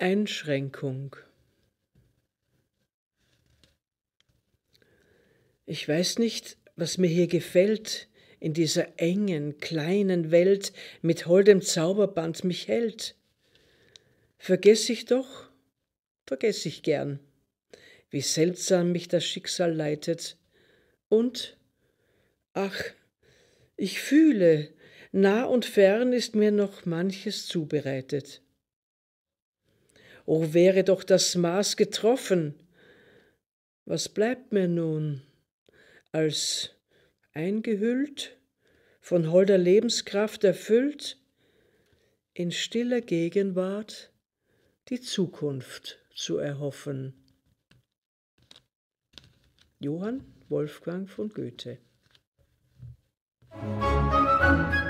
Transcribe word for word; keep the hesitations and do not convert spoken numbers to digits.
Einschränkung. Ich weiß nicht, was mir hier gefällt, in dieser engen, kleinen Welt mit holdem Zauberband mich hält. Vergess ich doch, vergess ich gern, wie seltsam mich das Schicksal leitet. Und, ach, ich fühle, nah und fern ist mir noch manches zubereitet. O wäre doch das Maß getroffen, was bleibt mir nun, als eingehüllt, von holder Lebenskraft erfüllt, in stiller Gegenwart die Zukunft zu erhoffen. Johann Wolfgang von Goethe.